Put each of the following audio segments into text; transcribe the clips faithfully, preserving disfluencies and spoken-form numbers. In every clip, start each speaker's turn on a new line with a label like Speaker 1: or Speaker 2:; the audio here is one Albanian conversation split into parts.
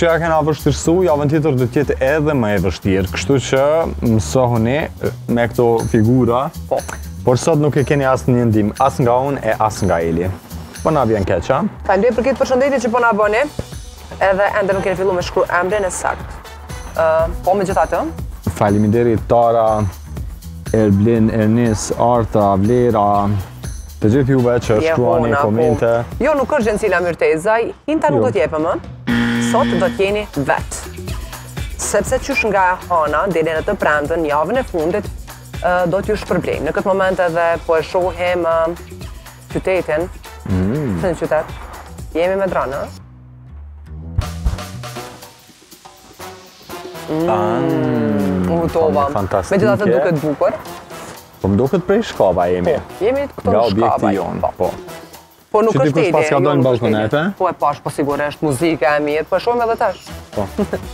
Speaker 1: që ja kena vështirësu, javën tjetër do t'jetë edhe më e vështirë, kështu që mësohuni me këto figura.
Speaker 2: Po.
Speaker 1: Por sot nuk e keni asë një ndim, as nga unë e as nga Eli. Po na vjen keq, ha?
Speaker 2: Falenderoj për këtë përshëndetje që po na bëni. Edhe ende nuk keni filluar me shkruaj emrin e saktë. Ë, po megjithatë.
Speaker 1: Faleminderit Tara, Erblin, Ernis, Arta, Vlera, të gjithë juve që shkruani komente.
Speaker 2: Jo, nuk është Gjencila Myrteza, hinta nuk do t'jepëm, sot do t'jeni vetë. Sepse qysh nga Hana, deri në të premten, javën e fundit, do t'ju shpërblejmë. Në këtë moment edhe po e shohim qytetin, të në qytet, jemi me dranë, ë? U tova, me gjitha të duket bukur.
Speaker 1: Po më duket prej shkaba jemi.
Speaker 2: Jemi këto në shkaba.
Speaker 1: Nga objekti jonë, po.
Speaker 2: Po nuk është
Speaker 1: ide. Pas ka dojnë balkonete?
Speaker 2: Po e pash, po sigurisht, muzike e mirë, po e shohim edhe tash.
Speaker 1: Po.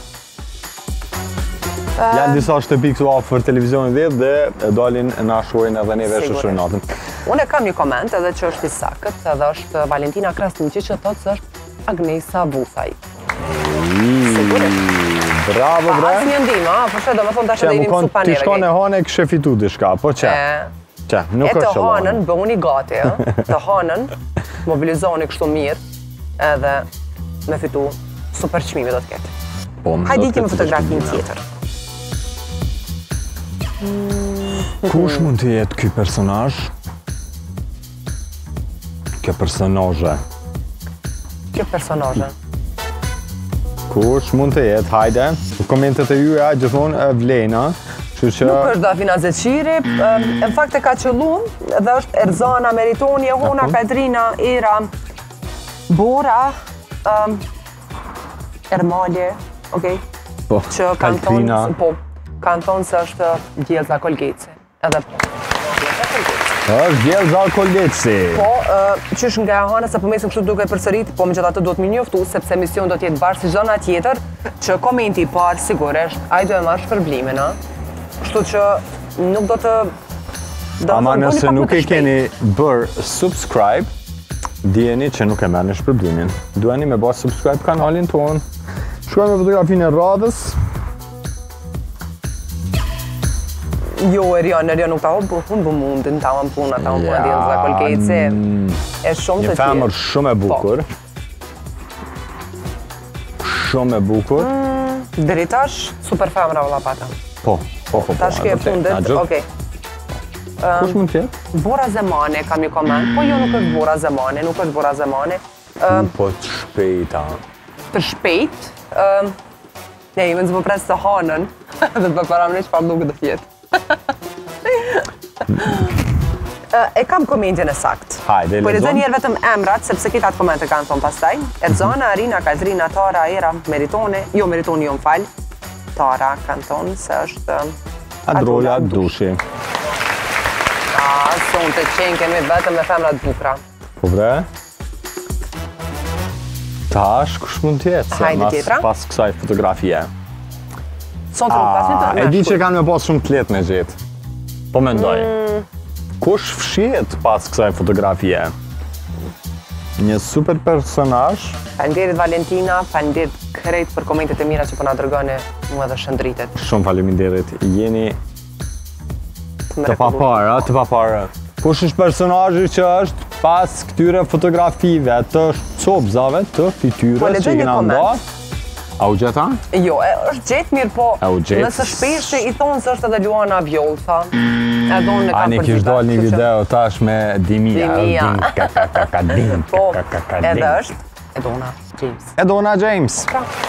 Speaker 1: Janë disa shtëpi këtu afër televizionit vetë dhe dalin na shohin edhe neve shoqëror natën.
Speaker 2: Unë kam një koment edhe që është i sakët, edhe është Valentina Krasniqi që thotë se është Agnesa Vuthaj. Sigurisht.
Speaker 1: Bravo, bre.
Speaker 2: As një ndim, a? Po shë, do më thonë tash edhe i një mësu panere.
Speaker 1: Ti shkon e hane kështë fitu dishka, po që? Që, nuk është
Speaker 2: që lanë. E të hanën, bëhuni gati, të hanën, mobilizoni kështu mirë, edhe me fitu super qmimi do të ketë. Hajde iti me fotografin tjetër.
Speaker 1: Kush mund të jetë ky personazh? Kjo personazhe.
Speaker 2: Kjo personazhe.
Speaker 1: Kush mund të jetë, hajde, komentet e juja gjithmonë vlejna, që që...
Speaker 2: Nuk është Dafina Zeqiri, në fakt e ka qëllun, dhe është Erzana, Meritoni, Ehona, Katrina, Era, Bora, Ermalje, okej?
Speaker 1: Po,
Speaker 2: Katrina. Po, kanë thonë se është Gjelza Kolgeci, edhe po.
Speaker 1: është Gjelza Kolgeci.
Speaker 2: Po, qysh nga Hana, se përmesim kështu duke përsërit, po me gjitha të do të më njoftu, sepse emision do t'jetë bashkë si zona tjetër, që komenti i parë, sigurisht, a i do e marrë shpërblimin, a? Kështu që nuk do të...
Speaker 1: Ama nëse nuk e keni bërë subscribe, dijeni që nuk e merë në shpërblimin. Duheni me bërë subscribe kanalin tonë. Shkojmë me fotografinë e radhës.
Speaker 2: Jo, Erion, Erion nuk ta hobë, unë bë mundin, ta unë puna, ta unë puna Gjelza Kolgeci. E shumë të tjerë.
Speaker 1: Një femër shumë e bukur. Shumë e bukur.
Speaker 2: Deri tash, super femra vëlla pata.
Speaker 1: Po, po, po.
Speaker 2: Tash ke fundit, okej.
Speaker 1: Kush mund tjetë?
Speaker 2: Bora Zemane, kam një komend. Po jo, nuk është Bora Zemane, nuk është Bora Zemane.
Speaker 1: Po të shpejta.
Speaker 2: Të shpejt? Ne, ime nëzë më presë të hanën, dhe të përparam në që pa më duke të fjetë. E kam komentin e sakt.
Speaker 1: Hajde,
Speaker 2: po lexoj njerë vetëm emrat, sepse këtë atë komente kanë thonë pastaj. Erzana, Arina, Katrina, Tara, Era, Meritone, jo Meritone jo më falë. Tara kanë thonë se është...
Speaker 1: Adrola Dushi.
Speaker 2: A, sonë të qenë kemi vetëm me femrat bukra.
Speaker 1: Po bre? Tash, kush mund tjetë?
Speaker 2: Hajde tjetra?
Speaker 1: Pas kësaj fotografie.
Speaker 2: Sonë të nuk pasin të
Speaker 1: nashkull. E di që kanë me pas shumë të letë me gjithë. Po mendoj. Kush fshihet pas kësaj fotografie? Një super personazh.
Speaker 2: Faleminderit Valentina, faleminderit krejt për komentet e mira që po na dërgoni mua dhe shëndritet.
Speaker 1: Shumë faleminderit. Jeni të papara, të papara. Kush është personazhi që është pas këtyre fotografive të copzave të fytyrës që i kena ndarë? A u gjeta?
Speaker 2: Jo, është gjetë mirë, po nëse shpesh që i thonë se është edhe Luana Vjoll, tha.
Speaker 1: Ani kish dal një video tash me Dimia. Dimia.
Speaker 2: Po, edhe është Edona James.
Speaker 1: Edona James.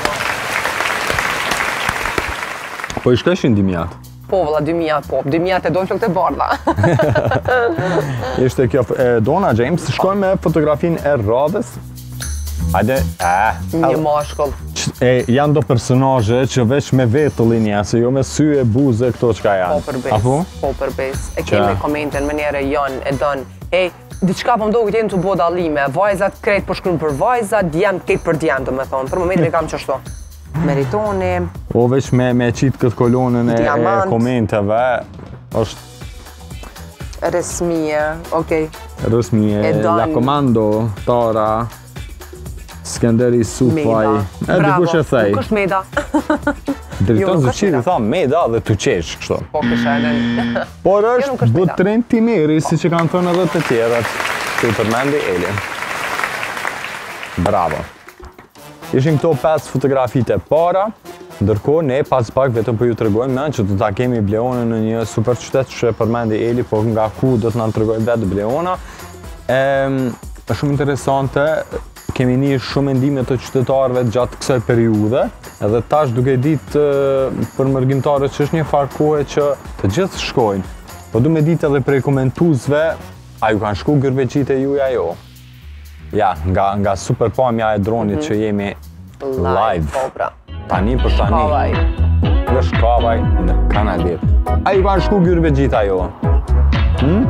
Speaker 1: Po i shkeshin Dimiat?
Speaker 2: Po, vëlla, Dimiat, po. Dimiat e dojnë flokët e bardha.
Speaker 1: Ishte kjo Edona James. Shkojmë me fotografinë e radhës. Hajde,
Speaker 2: një mashkull.
Speaker 1: Janë do personazhe që veç me vetullin ja, se jo me sy e buze këto qka janë.
Speaker 2: Po përbes, po përbes. E kemi komenten, më njere janë, e dënë, e, diçka po mdo këtë jenë të bo dalime, vajzat krejt për shkrymë për vajzat, djemë këtë për djemë, do me thonë, për momentin e kam qështu. Meritoni.
Speaker 1: O, veç me qitë këtë kolonën e komenteve, është...
Speaker 2: Resmije, okej.
Speaker 1: Resmije, La Comando, Tara... Skenderi Sufaj. E, dikush e thej.
Speaker 2: Nuk është Meda.
Speaker 1: Drejton Zëqiri tha Meda dhe tu qesh, kështu.
Speaker 2: Po kisha edhe.
Speaker 1: Por është Butrin Timiri, si që kanë thënë edhe të tjerat, që i përmendi Elin. Bravo. Ishin këto pesë fotografitë e para, ndërkohë ne pas pak vetëm për ju të regojmë në që të ta kemi Bleonën në një super qytet që e përmendi Eli, po nga ku do të nga të regojmë vetë Bleona. është shumë interesante, kemi një shumë mendime të qytetarëve gjatë kësaj periude, edhe tash duke ditë për mërgjimtarët që është një farë kohe që të gjithë shkojnë, po du me ditë edhe prej komentuzve, a ju kanë shku gërveqit e juja jo? Ja, nga, nga super pamja e dronit mm -hmm. që jemi live,
Speaker 2: live.
Speaker 1: tani për tani,
Speaker 2: Shkavaj.
Speaker 1: në Shkavaj, në Kanadir. A ju kanë shku gërveqit a jo? Hmm?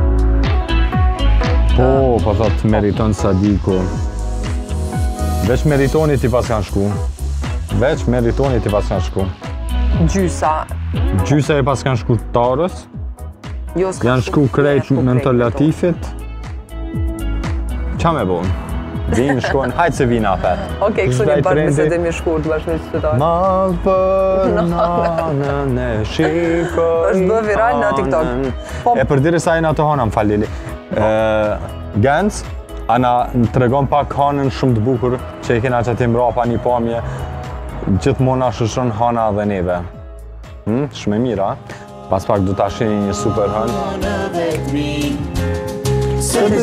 Speaker 1: Po, po thot meriton Sadiku. Veç meritoni ti pas kanë shku. Veç meritoni ti pas kanë shku.
Speaker 2: Gjysa.
Speaker 1: Gjysa e pas kanë shku Tarës.
Speaker 2: Jo,
Speaker 1: janë shku krejt me të Latifit. Qa me bon? Vinë shkojnë, hajtë se vinë apet.
Speaker 2: Okej, kështu një bërë bisedimi i shkurt bashkë me qytetarë.
Speaker 1: Malë për nanën e shikoj.
Speaker 2: është bë viral në TikTok.
Speaker 1: E për diri sa i në të hona, më falili. Gens, ana të regon pak hanën shumë të bukur që i kena që ti mrapa një pamje gjithmona shëshën hana dhe neve. Hmm? Shumë e mira. Pas pak du të ashini një super hën. Së të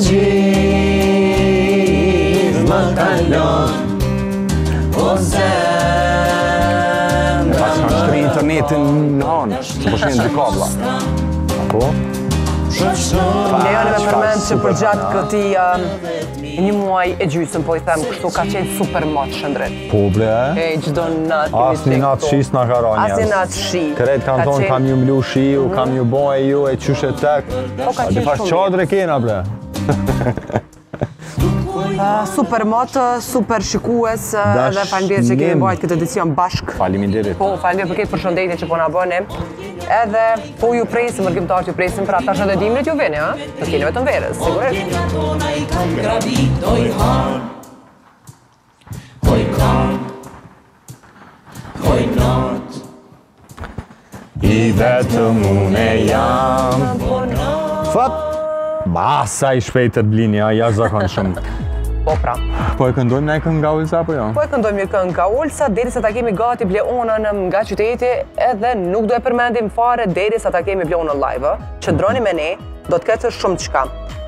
Speaker 1: gjithë më kalon o zemë. Pas kanë shtri internetin në hanë, që po shenë dy kabla. Apo?
Speaker 2: Lejoni me përmend që për gjatë këti një muaj e gjysëm, po i them kështu, ka qenë super matë shëndret.
Speaker 1: Po ble,
Speaker 2: e? Gjdo natë kemi
Speaker 1: As një natë shis në ka ra njerës.
Speaker 2: As një natë shi.
Speaker 1: Kret kanë thonë kam ju mlu shiu, kam ju boj ju, e qyshe tek.
Speaker 2: Po ka qenë shumë.
Speaker 1: Qadre kena ble.
Speaker 2: Super matë, super shikues, dhe falenderë që kemi bajt këtë edicion bashk.
Speaker 1: Faleminderit.
Speaker 2: Po, falenderë për këtë përshëndetje që po na bëni. Edhe po ju presim, mërgjimtarët ju presim, pra tash edhe dimrit ju vini, ha? Të keni vetëm verës, sigurisht.
Speaker 1: I vetëm unë jam. Fat! Basa i shpejtër blini, ja, jashtë zakon shumë.
Speaker 2: Po pra.
Speaker 1: Po e këndojmë ne këngë nga Ulsa, apo jo?
Speaker 2: Po e këndojmë një këngë nga Ulsa, deri sa ta kemi gati Bleonën nga qyteti, edhe nuk do e përmendim fare deri sa ta kemi Bleonën live. Që droni me ne, do të ketë shumë qka.